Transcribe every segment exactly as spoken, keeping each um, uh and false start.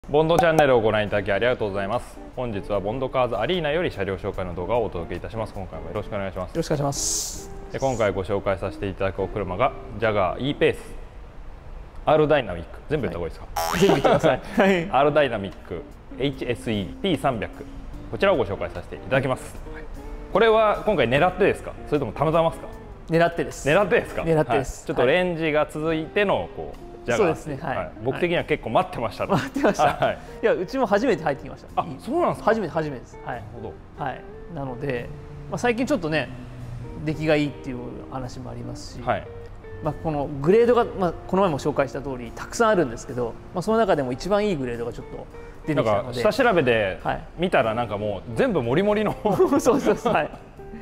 ボンドチャンネルをご覧いただきありがとうございます。本日はボンドカーズアリーナより車両紹介の動画をお届けいたします。今回もよろしくお願いします。 よろしくお願いします。 で今回ご紹介させていただくお車がジャガー E ペース R ダイナミック、全部言った方がいいですか？ はい、全部言ってください。はい、 R ダイナミック エイチエスイー ピーさんびゃく、 こちらをご紹介させていただきます。はい、これは今回狙ってですか？それともたまたまですか？ 狙ってです。 狙ってですか？ 狙ってです。 はい、ちょっとレンジが続いてのこうジャガー、 そうですね、はいはい、 僕的には結構待ってましたの、 待ってました、はい、いやうちも初めて入ってきました。 あ、そうなんですか？ 初めて初めてです。はい、なるほど。はい、なので、まあ、最近ちょっとね出来がいいっていう話もありますし、はい、まあこのグレードが、まあ、この前も紹介した通りたくさんあるんですけど、まあ、その中でも一番いいグレードがちょっと出てきたので、 下調べで見たらなんかもう全部モリモリのそうそうそう、はい、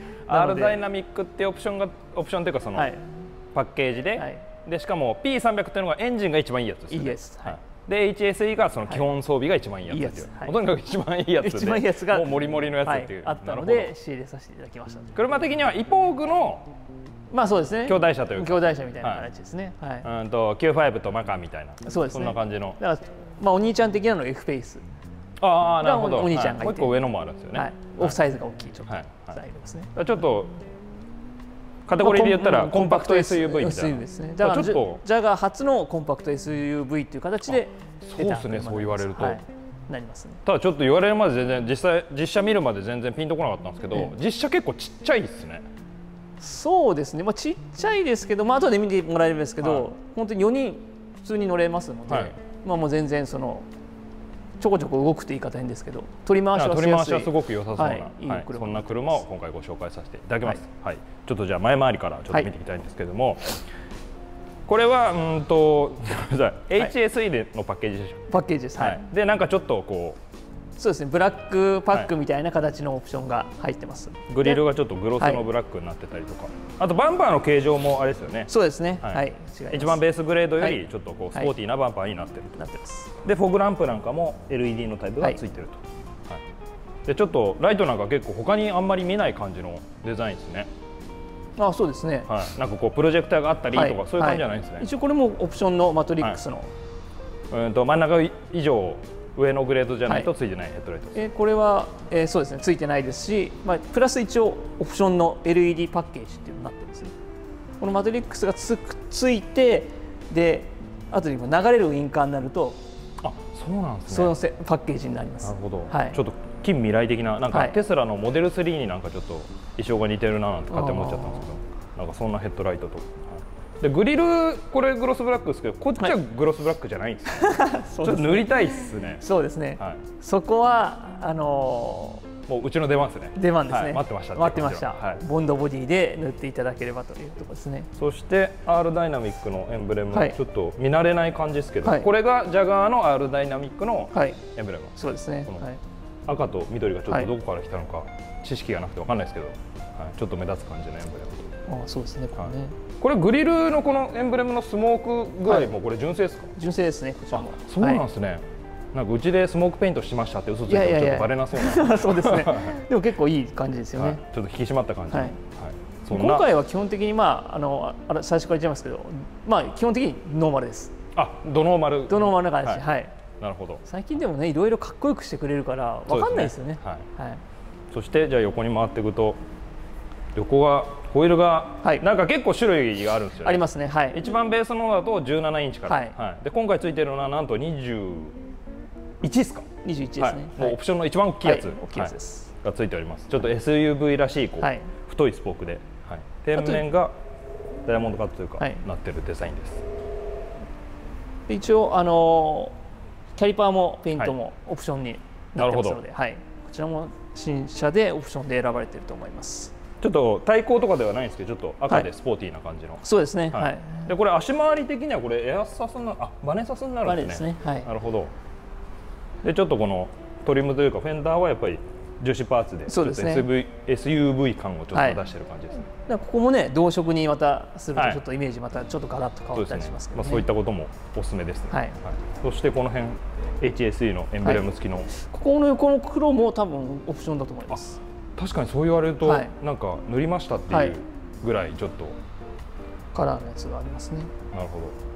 R ダイナミックってオプションがオプションというかその、はい、パッケージで、はい、でしかも ピーさんびゃく っていうのがエンジンが一番いいやつですよね。いいです、はい、で エイチエスイー がその基本装備が一番いいやつっていう、はい、とにかく一番いいやつで、一番いいやつがもうモリモリのやつっていう、 はい、あったので仕入れさせていただきました。 車的にはイポーグのまあそうですね、 兄弟車というか兄弟車みたいな形ですね。はい、 はい、うんと キューファイブ とマカンみたいな、そうですね、そんな感じの、 だからまあお兄ちゃん的なの F フェイス、 ああなるほど、 お兄ちゃんがいて、 もう一個上のもあるんですよね。 オフサイズが大きいちょっとサイズですね。 ちょっとカテゴリーで言ったらコンパクト エスユーブイ みたいなですね。だからちょっとジャガー初のコンパクト エスユーブイ っていう形でそうですね、そう言われると、はい、 なりますね。 ただちょっと言われるまで全然実際実車見るまで全然ピンとこなかったんですけど、ええ、実車結構ちっちゃいですね。 そうですね、まあ、ちっちゃいですけど、まあ後で見てもらえるんですけど、はい、本当によにん普通に乗れますので、はい、まあもう全然そのちょこちょこ動くって言い方変ですけど、取り回しは取り回しはすごく良さそうな、はいいいはい、そんな車を今回ご紹介させていただきます。はい、はい、ちょっとじゃあ前回りからちょっと見ていきたいんですけれども、はい、これはうんとエイチエスイー でのパッケージでしょ。 パッケージです。はい。 でなんかちょっとこうそうですね、ブラックパックみたいな形のオプションが入ってます。 グリルがちょっとグロスのブラックになってたりとか、はい、あとバンパーの形状もあれですよね。 そうですね。はい。はい、 一番ベースグレードよりちょっとこうスポーティーなバンパーになってると。 なってます。でフォグランプなんかも エルイーディー のタイプがついてると。はい。でちょっとライトなんか結構他にあんまり見ない感じのデザインですね。 あ、そうですね。 はい。なんかこうプロジェクターがあったりとか、はい、そういう感じじゃないんですね。 一応これもオプションのマトリックスの、 はい、うんと真ん中以上上のグレードじゃないとついてないヘッドライトです。 はい、えー、これは、えー、そうですね、ついてないですし、まあ、プラス一応オプションの エルイーディー パッケージっていうのになってるんですね。このマトリックスがつくついて、で後にも流れるウインカーになると、 あ、そうなんですね。 そのせパッケージになります。 なるほど。 はい、 ちょっと近未来的な、なんかテスラのモデルスリーになんかちょっと衣装が似てるななんて勝手に思っちゃったんですけど、なんかそんなヘッドライトと。でグリルこれグロスブラックですけど、こっちはグロスブラックじゃないんですよ。はい、ちょっと塗りたいですね。 そうですね。はい、そこはあのー、もううちの出番ですね。 出番ですね。はい、 待ってました。 待ってました。はい、ボンドボディで塗っていただければというところですね。 そして R ダイナミックのエンブレム、はい、ちょっと見慣れない感じですけど、はい、これがジャガーの R ダイナミックのエンブレム。はい、 そうですね。 赤と緑がちょっとどこから来たのか知識がなくてわかんないですけど、はい、ちょっと目立つ感じのエンブレム。 あ、そうですね。これね。 これグリルのこのエンブレムのスモーク具合もこれ純正ですか？ 純正ですね。こちらも。 そうなんですね。なんかうちでスモークペイントしましたって嘘ついてもちょっとバレなそうな。 そうですね。でも結構いい感じですよね。 ちょっと引き締まった感じ。はい。 今回は基本的にまああの最初から言っちゃいますけど、まあ基本的にノーマルです。 あ、ドノーマル。 ドノーマルな感じ。はい。 なるほど。 最近でもね、いろいろかっこよくしてくれるからわかんないですよね。はい。はい。 そしてじゃあ横に回っていくと、横がホイールがなんか結構種類があるんですよね。 ありますね。はい。 一番ベースのだとじゅうななインチから。はい。で今回ついてるのはなんとにじゅういちですか？ にじゅういちですね。 もうオプションの一番大きいやつ。 大きいやつです。 がついております。ちょっと エスユーブイ らしいこう太いスポークで、天面がダイヤモンドカットというかなってるデザインです。 で一応あのキャリパーもペイントもオプションになってますので、はい、こちらも新車でオプションで選ばれていると思います。 ちょっと対抗とかではないんですけど、ちょっと赤でスポーティーな感じの。 そうですね。はい。 でこれ足回り的にはこれエアサスになる、あ、バネサスになるんですね。 はい。 なるほど。でちょっとこのトリムというかフェンダーはやっぱり樹脂パーツで、そうですね。エスユーブイ 感をちょっと出してる感じですね。 ここもね、同色にまたするとちょっとイメージまたちょっとガラッと変わったりしますけどね。 そういったこともおすすめですね。はい。そしてこの辺 エイチエスイー のエンブレム付きの、 ここの横の黒も多分オプションだと思います。 確かにそう言われると、はい、なんか塗りましたっていうぐらいちょっと、はい、 カラーのやつがありますね。 なるほど。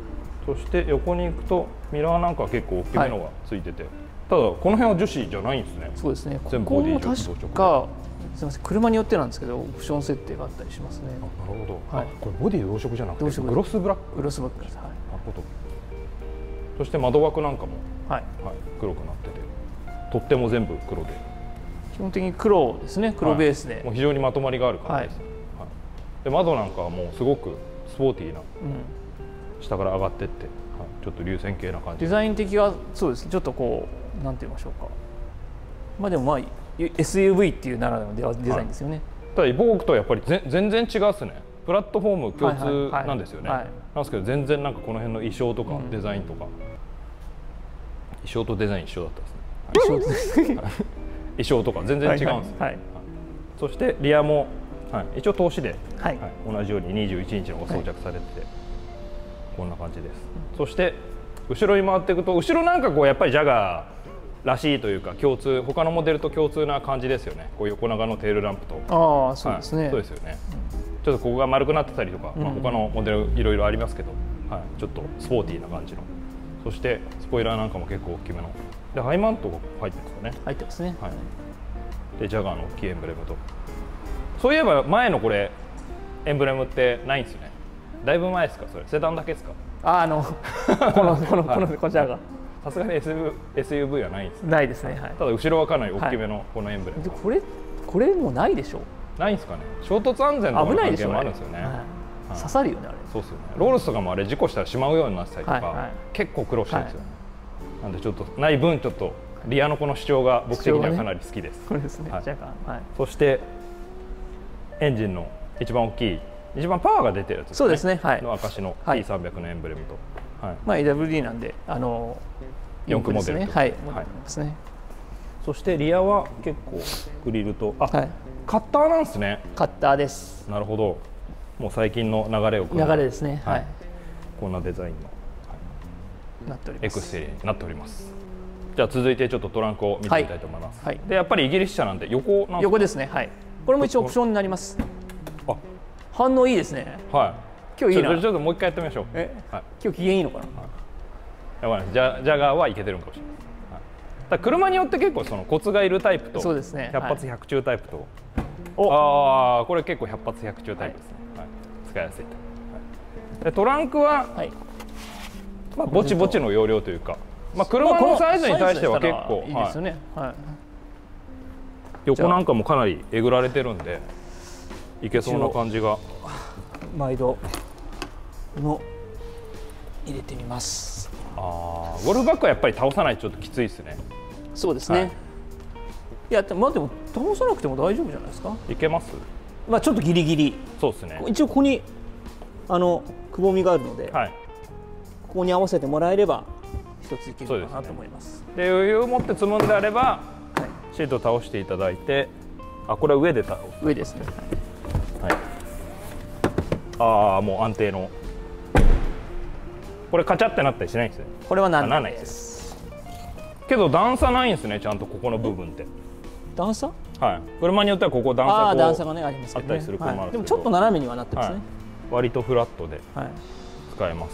そして横に行くとミラーなんか結構大きめのがついてて、はい、ただこの辺は樹脂じゃないんですね。 そうですね。全部ボディー確かすみません、車によってなんですけどオプション設定があったりしますね。 あ、なるほど。はい、これボディ同色じゃなくてグロスブラック。 グロスブラックです。はい、なるほど。そして窓枠なんかも、 はい、 はい、黒くなってて、取っ手も全部黒で。 基本的に黒ですね。黒ベースで。はい、 もう非常にまとまりがある感じです。はいはい、で窓なんかはもうすごくスポーティーな、うん、下から上がってって、はい、ちょっと流線形な感じ。 デザイン的はそうですね。ちょっとこうなんて言いましょうか。まあでもまあ エスユーブイ っていうならではのデザインですよね。はい、 ただイボークとはやっぱりぜ全然違うっすね。プラットフォーム共通なんですよね。なんですけど全然なんかこの辺の衣装とかデザインとか、うん、衣装とデザイン一緒だったですね。衣装衣装とか全然違うんです。はいはい、そしてリアも、はい、一応通しで、はいはい、同じようににじゅういちインチのが装着されてて、はい、こんな感じです。うん、そして後ろに回っていくと後ろなんかこうやっぱりジャガーらしいというか共通他のモデルと共通な感じですよね。こう横長のテールランプと。 ああ、そうですね。はい、 そうですよね。うん、ちょっとここが丸くなってたりとか、うん、まあ他のモデルいろいろありますけど、はい、ちょっとスポーティーな感じの。そしてスポイラーなんかも結構大きめの。でハイマウントが入ってますかね。 入ってますね。はい。 でジャガーの大きいエンブレムと。そういえば前のこれエンブレムってないんですよね。だいぶ前ですかそれ。セダンだけですか。 ああのこのこのこのこちらが。 さすがに エスユーブイ はないんですね。 ないですね。はい、 ただ後ろはかなり大きめのこのエンブレム、 はい、これこれもないでしょう。 ないんですかね。衝突安全とかの関係もあるんですよね。 刺さるよねあれ。 そうですよね。ロールスとかもあれ事故したらしまうようになってたりとか、はいはい、結構苦労してるんですよね。はい、なんでちょっとない分ちょっとリアのこの主張が僕的にはかなり好きです。 そうですね。 そしてエンジンの一番大きい一番パワーが出てるやつですね。 そうですね。はい。 の証の ティーさんびゃく のエンブレムと。 はい、まあ エーダブリューディー なんであのよん区モデルと、 はい、ですね。 そしてリアは結構グリルと、あ、はい、カッターなんですね。 カッターです。 なるほど。もう最近の流れを流れですね。はい。 こんなデザインの、 はい、なっております。 エクステリアになっております。じゃあ続いてちょっとトランクを見てみたいと思います。はい。でやっぱりイギリス車なんで横なんですか。 横ですね。はい。これも一応オプションになります。あ、反応いいですね。 はい。 今日いいな。 ちょっともう一回やってみましょう。 え、はい、今日機嫌いいのかな。 やばい、ジャジャガーはいけてるかもしれない。はい、だ車によって結構そのコツがいるタイプと、そうですね。百発百中タイプと。はい、ああ、これ結構百発百中タイプですね。はい、使いやすいと。はい、でトランクは、はい、まあぼちぼちの容量というか、まあ車のサイズに対しては結構いいですよね。はい。横なんかもかなりえぐられてるんで、いけそうな感じが。 毎度の入れてみます。 ああ、ゴルフバッグはやっぱり倒さないとちょっときついですね。 そうですね。はい、いや、まあでも倒さなくても大丈夫じゃないですか。 いけます。 まあちょっとギリギリ。 そうですね。 一応ここにあのくぼみがあるので、はい、ここに合わせてもらえれば一ついけるかなと思います。 で、余裕を持って積むんであれば、はい、シートを倒していただいて、あ、これは上で倒す。 上ですね。はい。はい、 ああ、もう安定の。これカチャってなったりしないんですよ。 これはなんないです。 けど段差ないんですね。ちゃんとここの部分って。 段差？ はい。車によってはここ段差あ段差がねありますけど、ね、 あったりする車もあるんですけど、 でもちょっと斜めにはなってますね。はい、 割とフラットで使えます。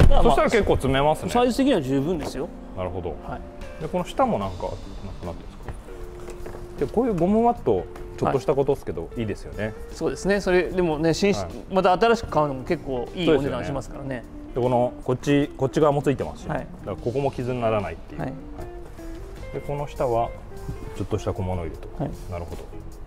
はい、そしたら結構詰めますね。 サイズ的には十分ですよ。 なるほど。はい、でこの下もなんかなんかなんていうんですか。でこういうゴムマットちょっとしたことですけど、はい、いいですよね。 そうですね。それでもね、新はい、また新しく買うのも結構いいお値段しますからね。 でこのこっちこっち側もついてますし、ね、はい、だからここも傷にならないっていう。はいはい、でこの下はちょっとした小物入れと。はい、なるほど。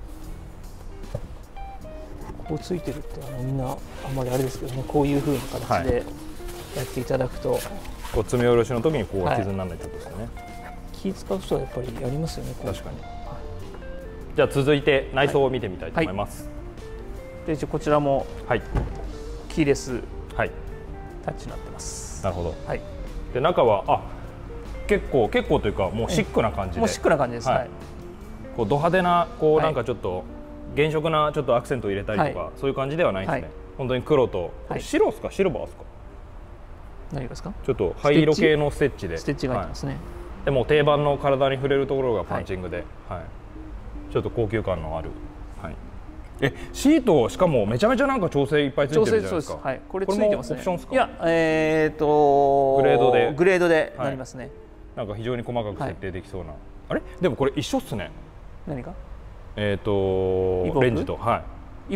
ここついてるってあのみんなあんまりあれですけどね、こういう風な形でやっていただくと、はい、 こう積み下ろしの時にこう傷にならないってことですよね。はい、 気使う人はやっぱりやりますよね。 確かに。じゃあ続いて内装を見てみたいと思います。 はいはい、でこちらもキーレスタッチになってます。 なるほど。はい、で中はあ結構結構というかもうシックな感じで。 もうシックな感じです。はい、 こうド派手なこうなんかちょっと原色なちょっとアクセントを入れたりとか、はい、そういう感じではないですね。はい、本当に黒と、はい、白ですかシルバーですか。 何ですか。 ちょっと灰色系のステッチで。 ステッチが入ってますね。はい、 でも定番の体に触れるところがパンチングで。はい、はい、ちょっと高級感のある、はい、 え、シートしかもめちゃめちゃなんか調整いっぱいついてるじゃないですか。 はい、これついてますね。 オプションですか？ いや、えっとグレードでグレードでなりますね。 なんか非常に細かく設定できそうな。あれ？でもこれ一緒っすね。 何か？ えっとレンジと、はい。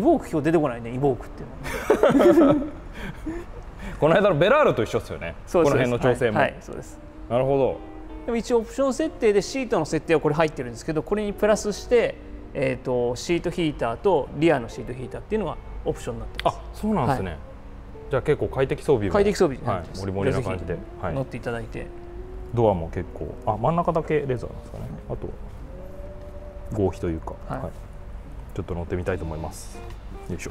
イボーク今日出てこないね。イボークっていうのは。 この間のベラールと一緒っすよね。この辺の調整も。 はい、そうです。 なるほど。 でも一応オプション設定でシートの設定はこれ入ってるんですけど、これにプラスして、えっとシートヒーターとリアのシートヒーターっていうのがオプションになってます。 あ、そうなんですね。じゃあ結構快適装備も快適装備になってます。はい、モリモリな感じで乗っていただいて。 ドアも結構、あ、真ん中だけレザーなんですかね。あと合皮というか、はい、ちょっと乗ってみたいと思います。よいしょ。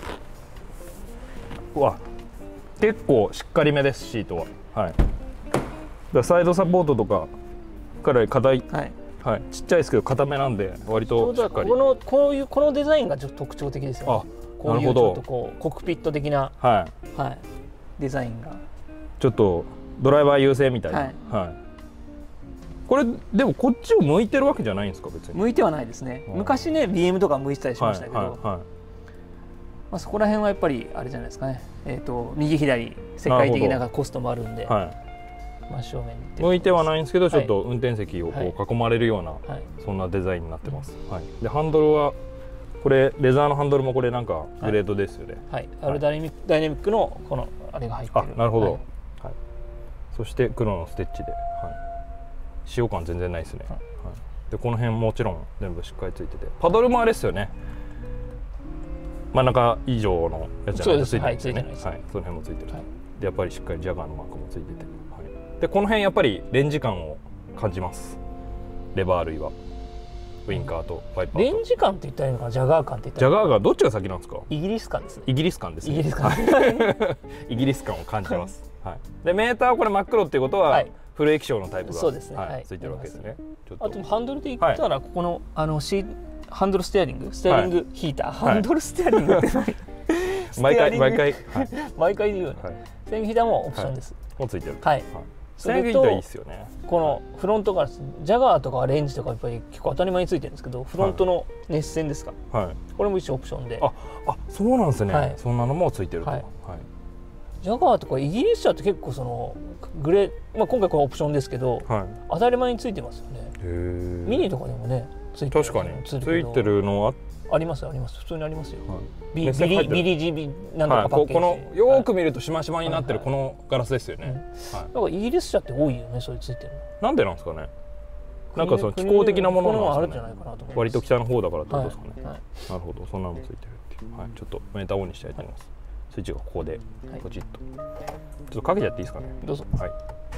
うわ、結構しっかりめです、シートは。はい。だサイドサポートとかから硬い、はい、はい、ちっちゃいですけど硬めなんで割としっかり。 このこういうこのデザインがちょっと特徴的ですよね。あ、こういうちょっとこうコックピット的な、はい、はい、デザインがちょっとドライバー優勢みたいな。はい。はい、これでもこっちを向いてるわけじゃないんですか、別に。 向いてはないですね。昔ね ビーエム とか向いてたりしましたけど、はいはいはい、まあそこら辺はやっぱりあれじゃないですかね。えっと右左世界的なコストもあるんで。はい。真正面に向いてはないんですけど、ちょっと運転席をこう囲まれるような、はい、そんなデザインになってます。はい、でハンドルはこれレザーのハンドルもこれなんかグレードですよね。 はい、はい、アルダイナミック、ダイナミックのこのあれが入ってる。 あ、なるほど。はい、はい、そして黒のステッチで、はい、使用感全然ないですね。はい、はい、でこの辺もちろん全部しっかりついてて、パドルもあれですよね。真ん中以上のやつじゃないとついてないですよね。はい、その辺もついてる。はい、でやっぱりしっかりジャガーのマークもついてて。でこの辺やっぱりレンジ感を感じます。レバー類はウインカーとワイパーと。 レンジ感って言ったらいいのかな、ジャガー感って言ったらいいのかな。ジャガーがどっちが先なんですか？ イギリス感ですね。 イギリス感ですね。 イギリス感。 イギリス感を感じます。はい。でメーターはこれ真っ黒っていうことは、はい、フル液晶のタイプがそうですね、はい、ついてるわけですね。 ちょっとあとハンドルで言ったら、はい、ここのあのシハンドルステアリングステアリングヒーター、はい、ハンドルステアリングって何？ 毎回毎回、 はい、毎回言うよね。はい、ステアリングヒーターもオプションです。 はい、もうついてる。 はい。 それといいですよね。 このフロントガラス、ジャガーとかレンジとかやっぱり結構当たり前についてるんですけど、フロントの熱線ですか。はい。これも一応オプションで。 あ、あ、そうなんですね。はい、そんなのもついてると。はい。 ジャガーとかイギリス車って結構そのグレー、まあ今回これオプションですけど、はい、当たり前についてますよね。へえ。ミニとかでもね、 ついてる。確かに。ついてるのはありますあります。普通にありますよ。はい、ビビリビリジビなんとかパッケージ。 このよく見るとしましまになってるこのガラスですよね。 だからイギリス車って多いよね、それついてるの。 なんでなんですかね。なんかその気候的なものなんですかね。割と北の方だからってことですかね。なるほど、そんなのもついてるっていう。はい、ちょっとメーターオンにしたいと思います。スイッチがここでポチッと。ちょっとかけちゃっていいですかね。 どうぞ。 はい。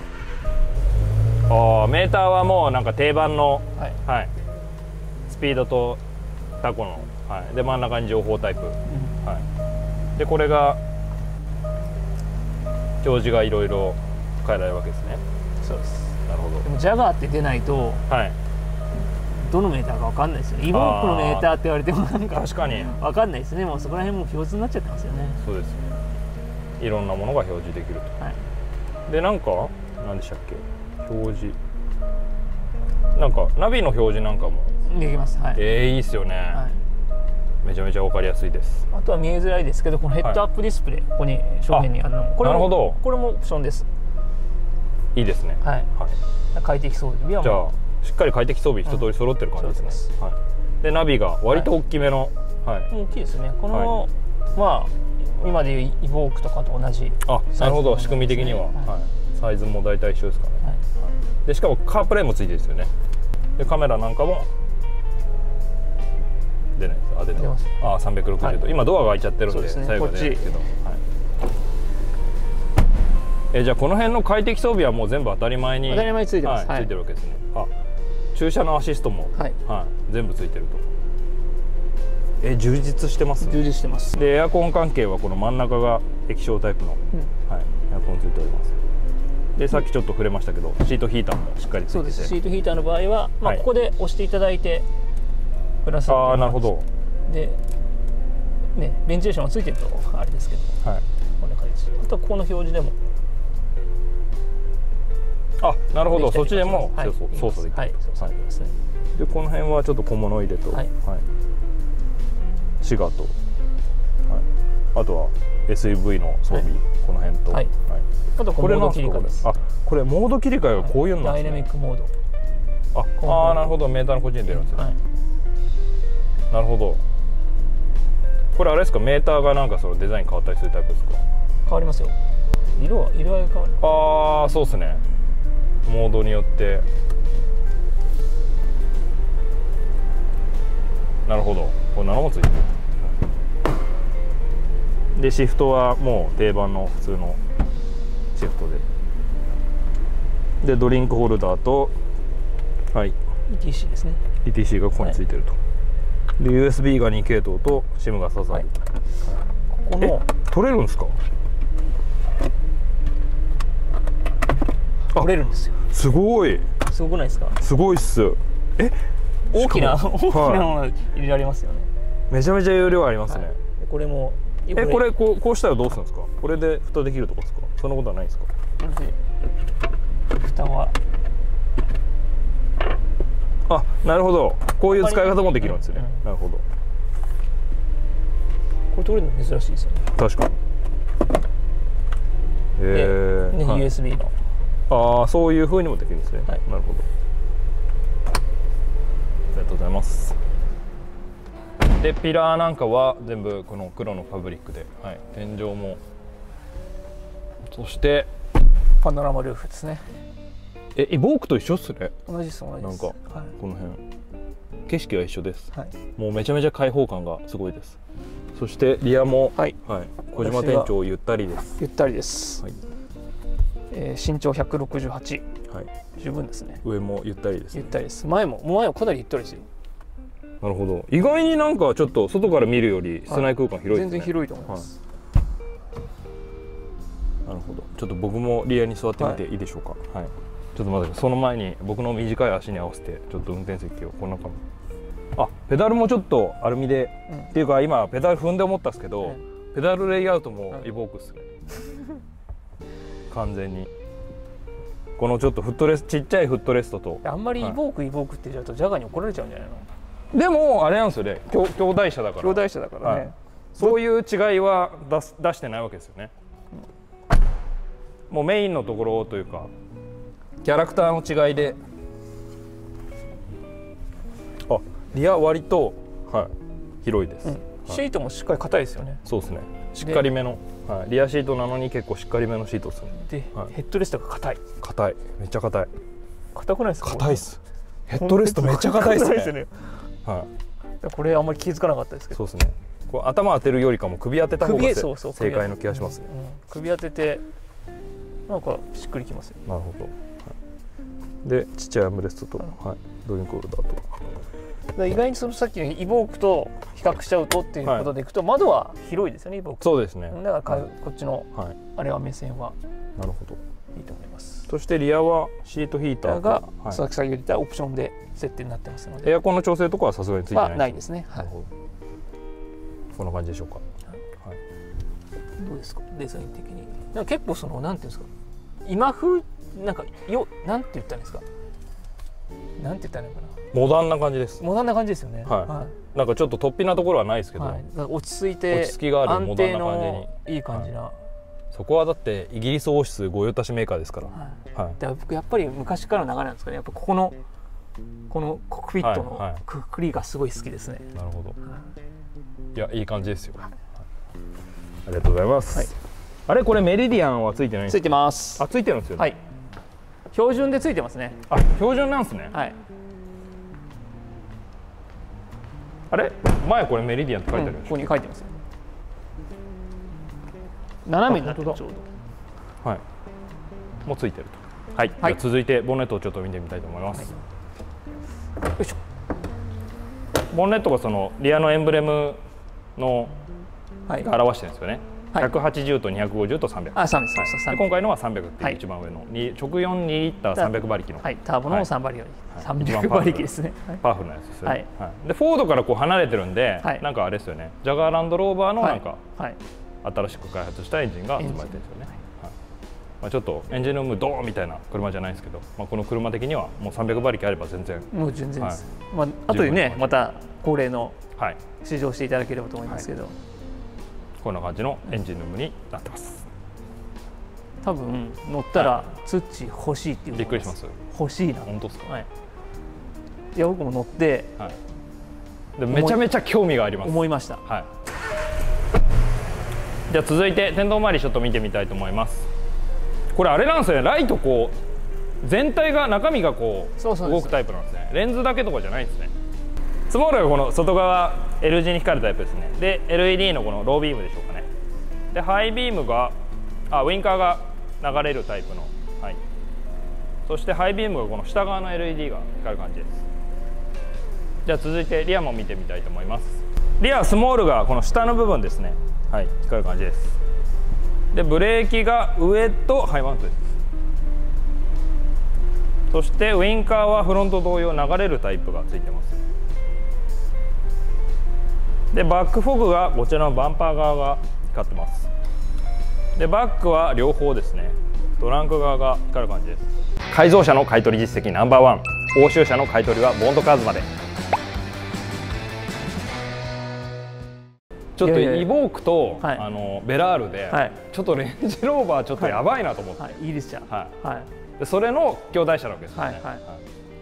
ああ、メーターはもうなんか定番のはい。スピードとタコの、はい、で真ん中に情報タイプ、うん、はい、でこれが表示がいろいろ変えられるわけですね。 そうです。 なるほど。 でもジャガーって出ないと、はい、どのメーターか分かんないですよ。イボークのメーターって言われてもなんか確かに分かんないですね。もうそこら辺も表示になっちゃってますよね。 そうですね。いろんなものが表示できると、はい、でなんか何でしたっけ、表示なんかナビの表示なんかもできます。はい、 えー、いいですよね。はい、めちゃめちゃ分かりやすいです。 あとは見えづらいですけど、このヘッドアップディスプレイ、はい、ここに正面にあるの、これもなるほど、これもオプションです。 いいですね。はい。はい、 快適装備はじゃあしっかり快適装備一通り揃ってる感じですね。うん、はい。でナビが割と大きめの、はい、はい、大きいですね。この、はい、まあ今でいうイボークとかと同じ。 あ、なるほど、仕組み的には、はい、サイズも大体一緒ですかね。はい、でしかもカープレイもついてるんですよね。でカメラなんかも出ないです。あ、出てます。ああ、さんびゃくろくじゅうど、はい、今ドアが開いちゃってるんで最後で出ないですけど、はい、えじゃあこの辺の快適装備はもう全部当たり前に当たり前についてます、 はい、ついてるわけですね。あ、駐車のアシストも、はいはい、全部ついてると。え充実してます、ね、 充実してます。 でエアコン関係はこの真ん中が液晶タイプの、うん、はい、エアコンついております。でさっきちょっと触れましたけど、シートヒーターもしっかりついてて、そうです。 シートヒーターの場合は、まあ、ここで押していただいてプラス、 ああ、なるほど。 でね、ベンチレーションがついてるとあれですけど、はい、こんな感じ。あとはここの表示でも、 あ、なるほど、そっちでも操作できる。 はい、操作できますね。 でこの辺はちょっと小物入れと、はい、はい、 シガと、はい、あとは エスユーブイ の装備、はい、この辺と、はいはい、 あとこれモード切り替えです。 あ、これモード切り替えがこういうのなんですね。 ダイナミックモード。 ああ、なるほど、メーターの個人で出るんですね、はい、なるほど。これあれですか、メーターがなんかそのデザイン変わったりするタイプですか？ 変わりますよ。色は色合い変わる。 ああ、そうですね、モードによって。なるほど、これななもついてる。でシフトはもう定番の普通のシフトで、でドリンクホルダーと、はい、 イーティーシー ですね。 イーティーシー がここについてると、はい、で ユーエスビー がに系統と シム が刺さる、はい、ここの取れるんですか？ 取れるんですよ。 すごい。 すごくないですか？すごいっす。え、 大きな大きなもの入れられますよね。 めちゃめちゃ容量ありますね、はい、 これもえ、これこうこうしたらどうするんですか？これで蓋できるとかですか？そんなことはないですか？ 蓋は、 あ、なるほど、こういう使い方もできるんですね、うん、なるほど。これ取れるの珍しいですよね。 確かに。 えー、ね、はい、ユーエスビー の、 ああ、そういう風にもできるんですね、はい、なるほど。ありがとうございます。でピラーなんかは全部この黒のファブリックで、はい、天井も、そしてパノラマルーフですね。 え、エボークと一緒っすね。 同じです、同じです。 なんか、はい、この辺景色が一緒です、はい、もうめちゃめちゃ開放感がすごいです。そしてリアも、はいはい、小島店長ゆったりです。 ゆったりです、はい、えー、身長ひゃくろくじゅうはち、はい、十分ですね。 上もゆったりです、ね、 ゆったりです。前も前はかなりゆったりですよ。 なるほど。意外になんかちょっと外から見るより室内空間広いですね、はい、 全然広いと思います、 はい、なるほど。ちょっと僕もリアに座ってみていいでしょうか？はい、はい、ちょっと待って、その前に僕の短い足に合わせてちょっと運転席をこんな感じ。あ、ペダルもちょっとアルミで、うん、っていうか今ペダル踏んで思ったんですけど、うん、ペダルレイアウトもイボークっすね、うん、完全にこのちょっとフットレス、ちっちゃいフットレストと。 あんまりイボーク、はい、イボークって言っちゃうとジャガーに怒られちゃうんじゃないの？ でもあれなんですよね、兄弟車だから、 兄弟車だからね、はい、 そういう違いは出す出してないわけですよね、うん、もうメインのところというかキャラクターの違いで。あ、リア割と、はい、広いです、うん、 シートもしっかり硬いですよね。 そうですね、しっかりめの、はい、リアシートなのに結構しっかりめのシートですね。 で、はい、ヘッドレストが硬い。 硬い、めっちゃ硬い。 硬くないですか？ 硬いっす。ヘッドレストめっちゃ硬いですね。はい、 これあんまり気づかなかったですけど。 そうですね。こう頭当てるよりかも首当てた方が正解の気がしますね。 うんうん、首当ててなんかしっくりきますよ。 なるほど。はい、でちっちゃいアームレストと、はい、ドリンクホルダーと。 意外にそのさっきのイボークと比較しちゃうとっていうことでいくと、はい、窓は広いですよね、イボーク。 そうですね。 だから、はい、こっちの、はい、あれは目線はなるほどいいと思います。 そしてリアはシートヒーターが佐々木さんが言ったオプションで設定になってますので、 エアコンの調整とかはさすがについてないです。 ないですね。はい、 こんな感じでしょうか。はい、 どうですか、デザイン的に。なんか結構そのなんていうんですか、今風なんかよなんて言ったんですか。なんて言ったらいいのかな。 モダンな感じです。 モダンな感じですよね。 はい。はい、なんかちょっと突飛なところはないですけど、はい、 落ち着いて落ち着きがあるモダンな感じに、 いい感じな。はい、 そこはだってイギリス王室御用達メーカーですから。 はい。はい、だから僕やっぱり昔からの流れなんですかね。やっぱここのこのコックピットのくくりがすごい好きですね。 なるほど。いや、いい感じですよ。はい、ありがとうございます。はい、あれ、これメリディアンはついてないんですか？ ついてます。 あ、ついてるんですよね。 はい。標準でついてますね。 あ、標準なんですね。 はい。 あれ、前これメリディアンって書いてある、うん、 ここに書いてますよ。斜めになってる、ちょうど。はい。もうついてると。はい。はい、じゃ続いてボンネットをちょっと見てみたいと思います。はい、よいしょ。ボンネットがそのリアのエンブレムのが表してるんですよね。はい、ひゃくはちじゅうとにひゃくごじゅうとさんびゃく。 あ、そうです。 はい、今回のはさんびゃくっていう一番上の、はい、直よんにリッターさんびゃく馬力の、 はい、ターボのさん馬力、はい、さんびゃく馬力ですね。 パワフルなやつですよね。はいはい、でフォードからこう離れてるんで、はい、なんかあれですよね。ジャガーランドローバーのなんか、はいはい、新しく開発したエンジンが積まれてるんですよね。はい、まあちょっとエンジンルームドーンみたいな車じゃないですけど、まあこの車的にはもうさんびゃく馬力あれば全然もう全然です。はい、まあ後でねまた恒例の試乗していただければと思いますけど、はい、 こんな感じのエンジンルームになってます。 多分乗ったらツッチ欲しいっていう、 びっくりします。 欲しいな。 本当ですか？はい。 いや僕も乗って、 はい、でめちゃめちゃ興味があります。 思いました。 はい。じゃあ続いて天道周りちょっと見てみたいと思います。これあれなんですよね。ライトこう全体が中身がこう動くタイプなんですね。レンズだけとかじゃないんですね。スモールがこの外側 L 字に光るタイプですね。で エルイーディー のこのロービームでしょうかね。でハイビームがあウィンカーが流れるタイプの、はい、そしてハイビームがこの下側の エルイーディー が光る感じです。じゃあ続いてリアも見てみたいと思います。リアスモールがこの下の部分ですね、はい、光る感じです。でブレーキが上とハイマウントです。そしてウインカーはフロント同様流れるタイプがついてます。でバックフォグがこちらのバンパー側が光ってます。でバックは両方ですね。トランク側が光る感じです。改造車の買取実績ナンバーワン、欧州車の買取はボンドカーズまで。ちょっとイボークとはい、 あのベラールで、はい、ちょっとレンジローバーちょっとやばいなと思って、はいはい、いいですじゃん、 はいはい、でそれの兄弟車なわけですよね。はいはいはい、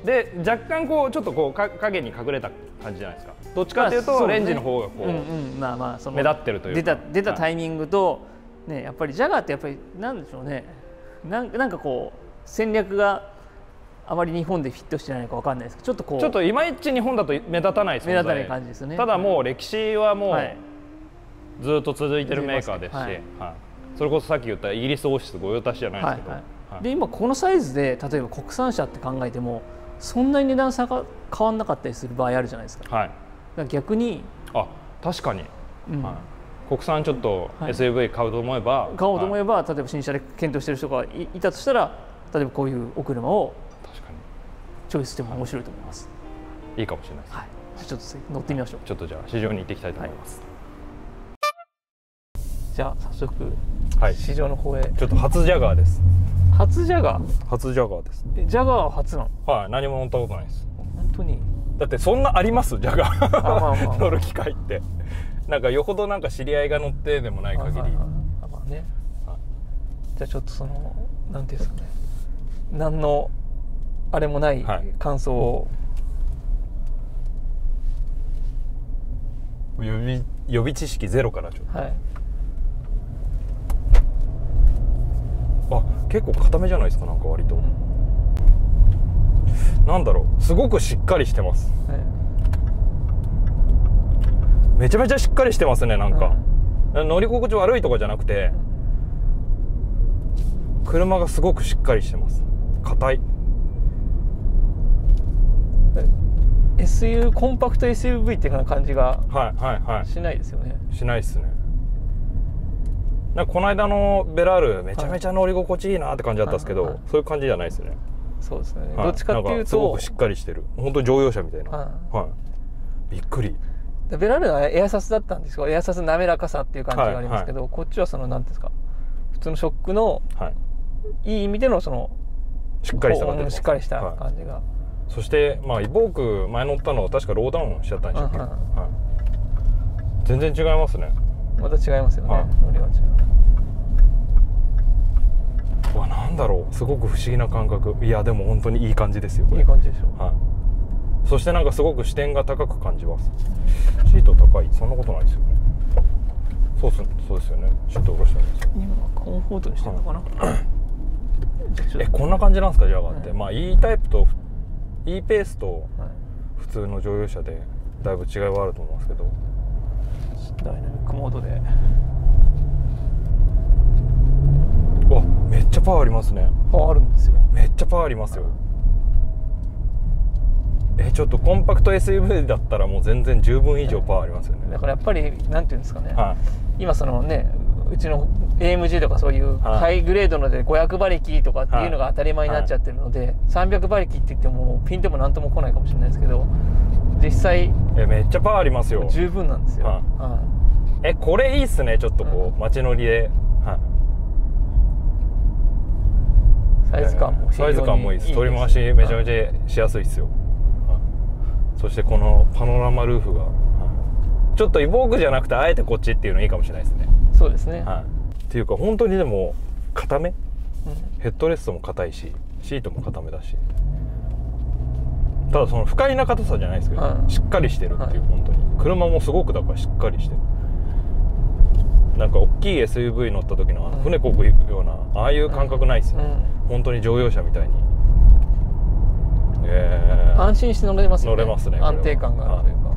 で若干こうちょっとこうか影に隠れた感じじゃないですか。どっちかというと、まあね、レンジの方がこう、うんうん、まあまあその目立ってるというか、 出た出たタイミングと、はいね、やっぱりジャガーってやっぱりなんでしょうね、なんなんかこう戦略があまり日本でフィットしてないのかわかんないですけど、ちょっとこうちょっといまいち日本だと目立たない存在、 目立たない感じですよね。 ただもう歴史はもう、はい、ずっと続いてるメーカーですし、はいはい、それこそさっき言ったイギリス王室御用達じゃないですけど、はいはいはい、 で今このサイズで例えば国産車って考えてもそんなに値段差が変わらなかったりする場合あるじゃないですか。はい、だから逆にあ確かに、うんはい、国産ちょっと エスユーブイ 買うと思えば、はい、 買おうと思えば、はい、例えば新車で検討している人が い, いたとしたら例えばこういうお車を確かにチョイスしても面白いと思います。 いいかもしれないです、 はい、ちょっと乗ってみましょう。 ちょっとじゃあ市場に行っていきたいと思います、 はい、じゃあ早速、 はい、 市場の方へ。 ちょっと初ジャガーです。 初ジャガー初ジャガーです。 えジャガーは初なの？ はい、何も乗ったことないです。 本当に？ だってそんなありますジャガーまあまあ、まあ、乗る機会ってなんかよほどなんか知り合いが乗ってでもない限り。あまあね、はい、じゃあちょっとそのなんていうんですかね、何のあれもない感想を、 はい、予備予備知識ゼロからちょっと、はい、あ結構固めじゃないですか。なんか割と、うん、なんだろう、すごくしっかりしてます、はい、めちゃめちゃしっかりしてますね。なんか、うん、乗り心地悪いとかじゃなくて車がすごくしっかりしてます。硬い。 エスユー コンパクト エスユーブイ っていう感じがしないですよね。 しないですね。なんかこの間のベラールめちゃめちゃ乗り心地いいなって感じだったんですけど、はいはいはい、そういう感じじゃないですね。 そうですね、はい、どっちかっていうとすごくしっかりしてる、本当に乗用車みたいな、はいはい、びっくり。 ベラールはエアサスだったんですよ。エアサス滑らかさっていう感じがありますけど、はいはい、こっちはそのなんていうんですか、普通のショックの、はい、いい意味でのそのしっかりした感じ、 しっかりした感じが、はい、 そしてまあイボーク前乗ったのは確かローダウンしちゃったんでしたっけ、はい、全然違いますね。 また違いますよね、はい、乗りが違う。わ、なんだろう、すごく不思議な感覚。いやでも本当にいい感じですよこれ。 いい感じでしょう、 はい、そしてなんかすごく視点が高く感じます。シート高い、そんなことないですよね。そうす、そうですよね。シート下ろしたんですよ。 今はコンフォートにしてるのかな、はい、 えこんな感じなんですかジャガーって、はい、まあ E タイプと E ペースと普通の乗用車でだいぶ違いはあると思いますけど、 ダイナミックモードでわめっちゃパワーありますね。 パワーあるんですよ。 めっちゃパワーありますよ。えちょっとコンパクト エスユーブイ だったらもう全然十分以上パワーありますよね。 だからやっぱりなんていうんですかね、はい、今そのねうちの エーエムジー とかそういうハイグレードのでごひゃくばりきとかっていうのが当たり前になっちゃってるので、はい、さんびゃくばりきって言ってもピンでもなんとも来ないかもしれないですけど、実際えめっちゃパワーありますよ。 十分なんですよ、はいはい、えこれいいっすね。ちょっとこう、うん、街乗りで、はい、 サイズ感もサイズ感もいいです。取り回しめちゃめちゃしやすいですよ。 そしてこのパノラマルーフが、はい、ちょっとイボークじゃなくてあえてこっちっていうのいいかもしれないですね。 そうですね、 はい、っていうか本当にでも硬め、うん、ヘッドレストも硬いしシートも硬めだし、ただその不快な硬さじゃないですけど、うん、しっかりしてるっていう、はい、本当に車もすごくだからしっかりしてる。なんか大きい エスユーブイ 乗った時の船こぐような、うん、ああいう感覚ないですよ、うん、本当に乗用車みたいに、 えー、安心して乗れますよね。 乗れますね。 安定感があるというか、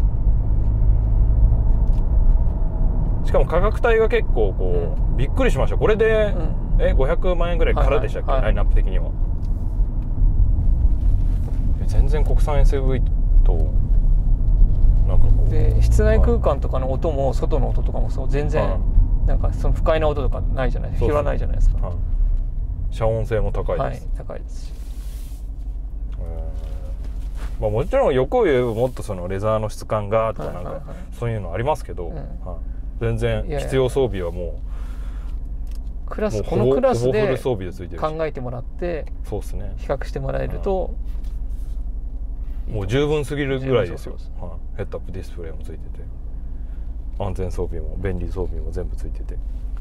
しかも価格帯が結構こう、うん、びっくりしました。これで、うん、えごひゃくまんえんぐらいからでしたっけ、はいはいはい、ラインナップ的には。全然国産 エスユーブイ となんかこうで室内空間とかの音も外の音とかもそう全然、はい、なんかその不快な音とかないじゃないですか。拾わないじゃないですか、はい、 遮音性も高いです、 はい、高いですし、 まあ、もちろん欲を言えばもっとそのレザーの質感がとかなんかそういうのありますけど、うん、はい、全然必要装備はもうクラスこのクラスで考えてもらってそうですね、 比較してもらえると、 うん、もう十分すぎるぐらいですよ。はい、ヘッドアップディスプレイもついてて安全装備も便利装備も全部ついてて、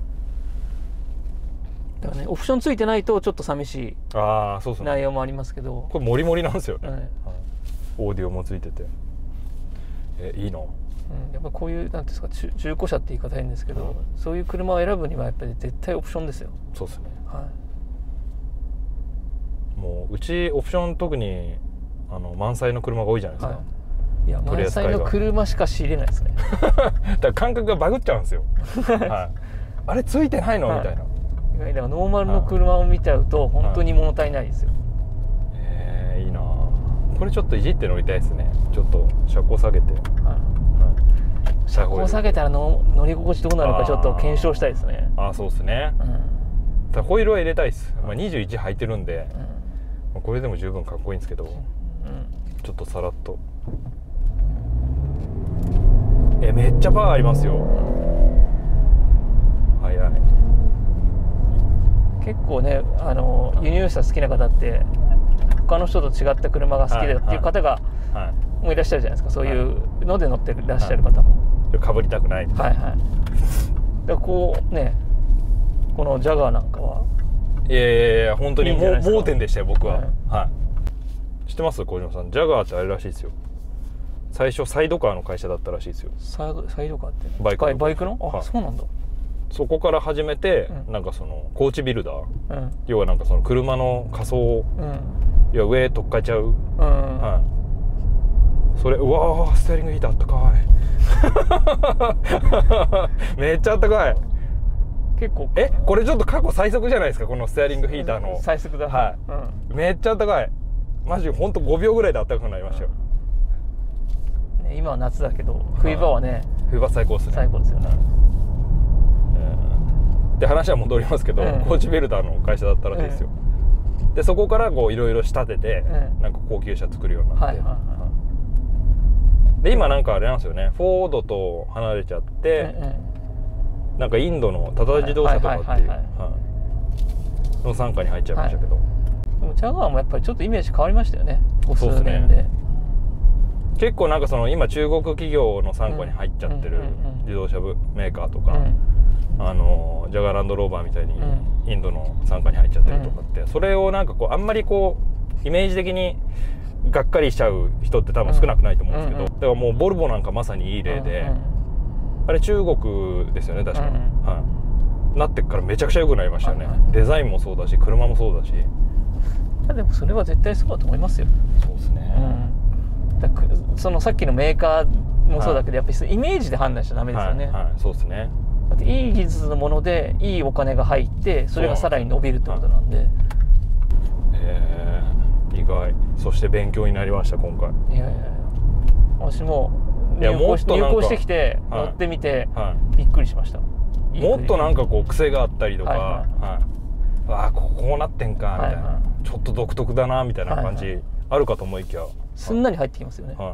だからねオプションついてないとちょっと寂しい内容もありますけど、 これモリモリなんですよね、はいはい、オーディオもついてて、えいいな、うん、 やっぱこういうなんていうんですか、中, 中古車って言い方変ですけど、うん、そういう車を選ぶにはやっぱり絶対オプションですよ。 そうですね、 はい、 もううちオプション特にあの満載の車が多いじゃないですか、はい、 いや満載の車しか仕入れないですねだから感覚がバグっちゃうんですよ、はい、あれついてないの、はい、みたいな。 だからノーマルの車を見ちゃうと本当に物足りないですよ、はい、 えー、いいな。これちょっといじって乗りたいですね。ちょっと車高下げて、はいはい、 車高下げたらの乗り心地どうなるかちょっと検証したいですね。 ああそうですね、うん、ホイールは入れたいです、まあ、にじゅういち履いてるんで、うん、これでも十分かっこいいんですけど、うん、ちょっとさらっとえめっちゃパワーありますよ、うん、速い。 結構ねあの輸入車好きな方って他の人と違った車が好きだっていう方がもういらっしゃるじゃないですか。そういうので乗ってらっしゃる方も、 はい、かぶりたくないみたいな、はいはい、 でこうねこのジャガーなんかはいやいやいや本当にもう盲点でしたよ僕は、はいはい、知ってます小島さん、ジャガーってあれらしいですよ。最初サイドカーの会社だったらしいですよ。 サイド、サイドカーってバイクのバイクのあ、はい、そうなんだ。 そこから始めて、うん、なんかそのコーチビルダー、うん、要はなんかその車の仮装、うん、いや上取っかえちゃう、うんはい、それうわーステアリングヒーターあったかいめっちゃあったかい。 結構えこれちょっと過去最速じゃないですかこのステアリングヒーターの、 うん、最速だ、 はい、うん、めっちゃあったかい。マジほんとごびょうぐらいであったかくなりましたよ、 ね、今は夏だけど冬場はね、はい、 冬場最高ですね。 最高ですよね、 で話は戻りますけど、うん、コーチビルダーの会社だったらしいですよ、うん、でそこからこういろいろ仕立てて、うん、なんか高級車作るようになって、はいはいはい、で今なんかあれなんですよね、フォードと離れちゃって、うんうん、なんかインドのタタ自動車とかっていうの傘下に入っちゃいましたけど、はい、 でもジャガーもやっぱりちょっとイメージ変わりましたよねここ数年で。ね、 結構なんかその今中国企業の傘下に入っちゃってる自動車メーカーとか、うんうんあのジャガーランドローバーみたいにインドの傘下に入っちゃってるとかって、うん、それをなんかこうあんまりこうイメージ的にがっかりしちゃう人って多分少なくないと思うんですけど、うんうん、だからもうボルボなんかまさにいい例で、うんうん、あれ中国ですよね確かに、うんうんはい、なってからめちゃくちゃ良くなりましたよね、うんうん、デザインもそうだし車もそうだし。いやでもそれは絶対そうだと思いますよ。 そうですね、 うん、だそのさっきのメーカーもそうだけど、はい、やっぱりイメージで判断しちゃダメですよね、はいはい、 そうですね。 だっていい技術のものでいいお金が入ってそれがさらに伸びるってことなんで、 えー、意外。そして勉強になりました今回。 いやいやいや私も入校し、入校してきて乗ってみて、はい、びっくりしました。 いいもっとなんかこう癖があったりとか、はいはいはい、わあこうなってんかみたいな、はいはい、ちょっと独特だなみたいな感じあるかと思いきや、はいはい、 すんなり入ってきますよね、はい、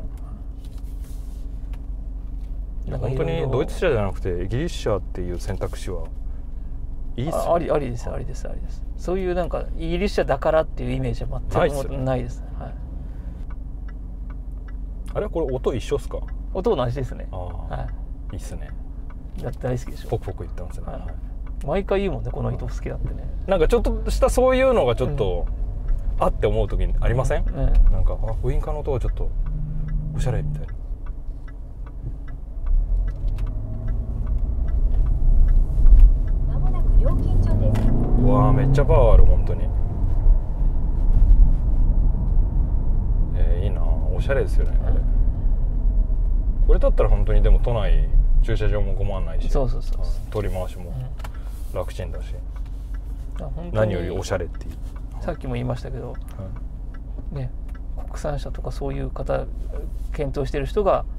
なんか本当にドイツ車じゃなくてイギリス車っていう選択肢はいいっすよね。 ありありですありですありです。そういうなんかイギリス車だからっていうイメージは全くないですね。はい、 あれこれ音一緒っすか？ 音同じですね。あ、 はい、いいっすね。 だって大好きでしょ。 ポクポク言ってますね、はい、 毎回言うもんね、この糸好きだってね。 なんかちょっとしたそういうのがちょっと、うん、あって思う時にありません？うん、なんかあウインカーの音がちょっとおしゃれみたいな。 まもなく料金所です。 うわーめっちゃパワーある本当に。えー、いいな、おしゃれですよねこれ。これだったら本当にでも都内駐車場も困らないし、 そうそうそう、 取り回しも楽ちんだし、うん、何よりおしゃれっていう。 さっきも言いましたけど、うん、ね、国産車とかそういう方検討してる人が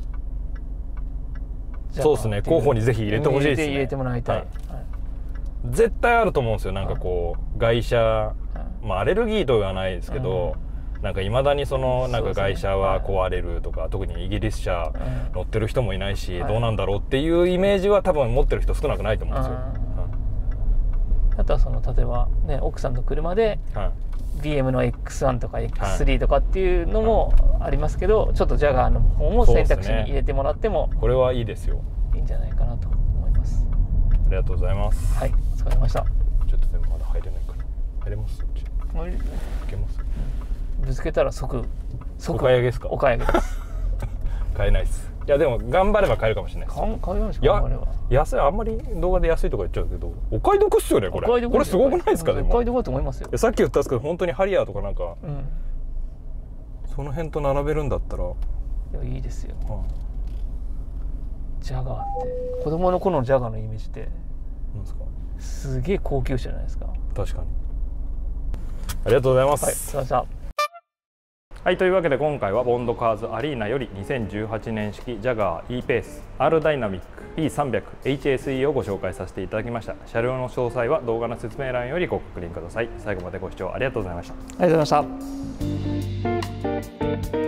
そうですね、候補にぜひ入れてほしいですね。 入れてもらいたい、はい、 絶対あると思うんですよ。なんかこう外車、まあアレルギーとはないですけど、うん、なんかいまだにそのなんか外車は壊れるとか、特にイギリス車乗ってる人もいないし、どうなんだろうっていうイメージは多分持ってる人少なくないと思うんですよ。 あとはその例えばね、奥さんの車で ビーエム の エックスワン とか エックススリー とかっていうのもありますけど、ちょっとジャガーの方も選択肢に入れてもらっても、 これはいいですよ。 いいんじゃないかなと思います。 ありがとうございます。 はい、お疲れ様でした。 ちょっとでもまだ入れないから。入れます？うち。 入れます。 ぶつけたら即即お買い上げですか？ お買い上げです。 買えないです。いやでも頑張れば買えるかもしれないです。 買えないですか？頑張れば。 安い、あんまり動画で安いとか言っちゃうけど、お買い得っすよねこれ。これすごくないですか？でもお買い得だと思いますよ。 さっき言ったんですけど、本当にハリアーとかなんか、うん、その辺と並べるんだったら、いやいいですよ。はあ、ジャガーって子供の頃のジャガーのイメージってなんですか？すげえ高級車じゃないですか。 確かに。ありがとうございます。 はい、すみません。 はい、というわけで今回はボンドカーズアリーナよりにせんじゅうはちねん式ジャガー E ペース R ダイナミック ピーさんびゃくエイチエスイー をご紹介させていただきました。車両の詳細は動画の説明欄よりご確認ください。最後までご視聴ありがとうございました。 ありがとうございました。